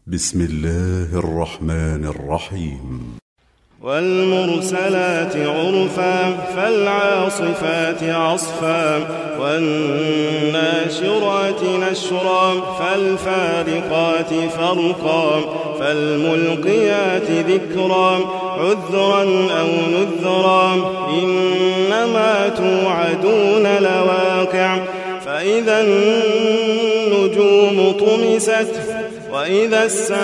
بسم الله الرحمن الرحيم. والمرسلات عرفا فالعاصفات عصفا والناشرات نشرا فالفارقات فرقا فالملقيات ذكرا عذرا أو نذرا إنما توعدون لواقع فإذا النجوم طمست وإذا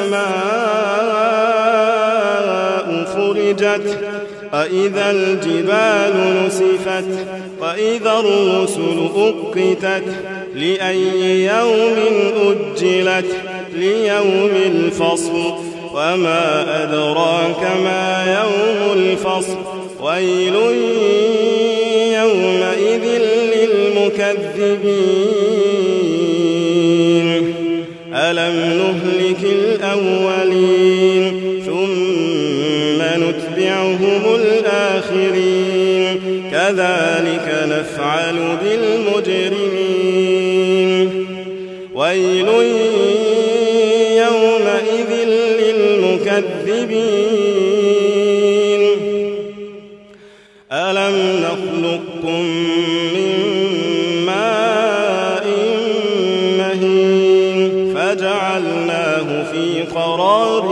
السماء فرجت وإذا الجبال نسفت وإذا الرسل أقتت لأي يوم أجلت ليوم الفصل وما أدراك ما يوم الفصل ويل يومئذ للمكذبين ألم نهلك الأولين ثم نتبعهم الآخرين كذلك نفعل بالمجرمين ويل يومئذ للمكذبين ألم نخلقكم من ماء مهين فجعلناه في قرار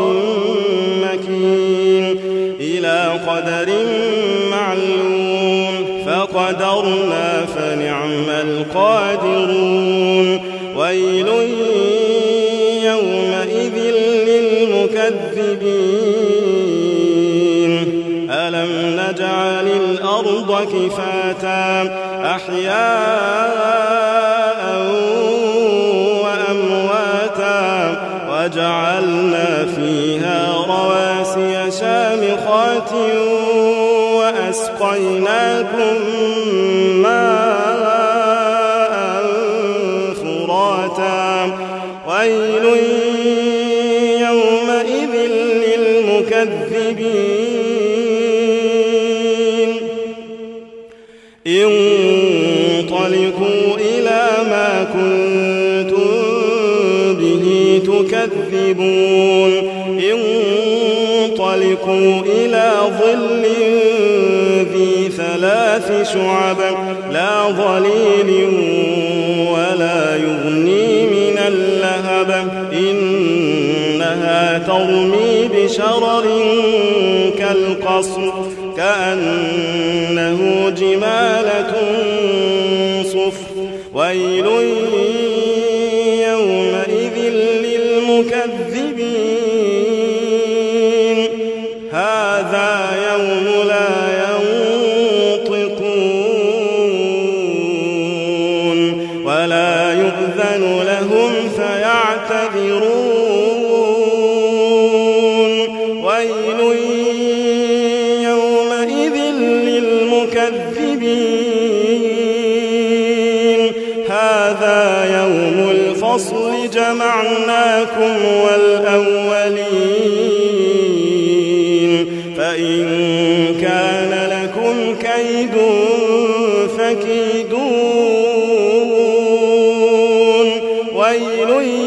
مكين إلى قدر معلوم فقدرنا فنعم القادرون ويل يومئذ للمكذبين ألم نجعل الأرض كفاتا أحياء وأمواتا وجعلنا فيها رواسي شامخات وأسقيناكم ماء فراتا ويل يومئذ للمكذبين انطلقوا إلى ما كنتم به تكذبون انطلقوا إلى ظل ذي ثلاث شعب لا ظليل ولا يغني من اللهب إنها ترمي بشرر كالقصر كأنه جمالة صفر ويل يومئذ للمكذبين هذا يوم لا ينطقون ولا يؤذن لهم فيعتذرون ويل يومئذ للمكذبين هذا يوم الفصل جمعناكم والأولين فإن كان لكم كيد فكيدون ويل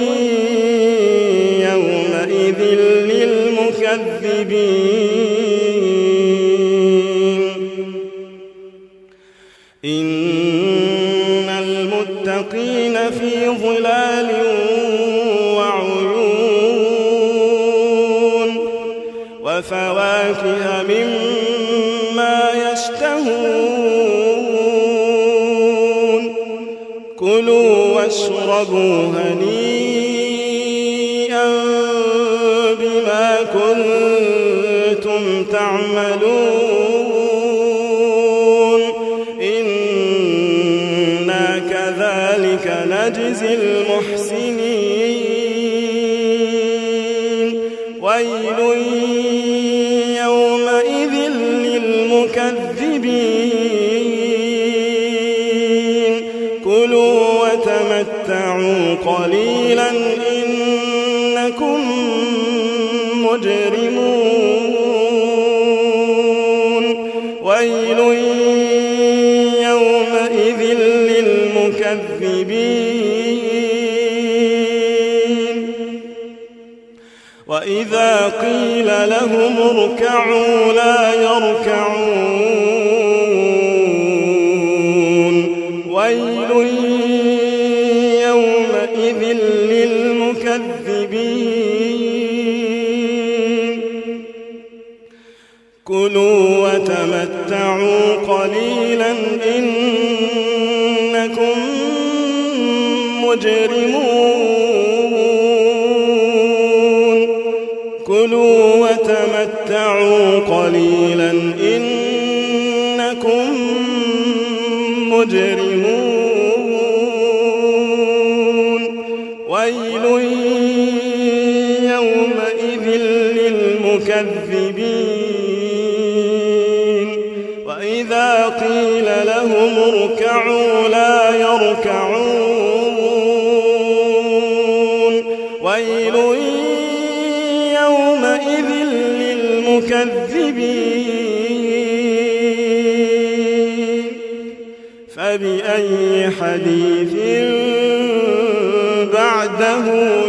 يومئذ للمكذبين إن المتقين في ظلال وعيون وفواكه مما يشتهون كلوا واشربوا هنيئا بما كنتم تعملون إنا كذلك نجزي المحسنين ويل يومئذ للمكذبين كلوا وتمتعوا قليلا إنكم مجرمون ويل يومئذ للمكذبين وإذا قيل لهم اركعوا لا يركعون ويل يومئذ للمكذبين كلوا وتمتعوا قليلا إنكم مجرمون كلوا وتمتعوا قليلا إنكم مجرمون ويل يومئذ للمكذبين وإذا قيل لهم اركعوا لا يركعون ويل يومئذ للمكذبين فبأي حديث بعده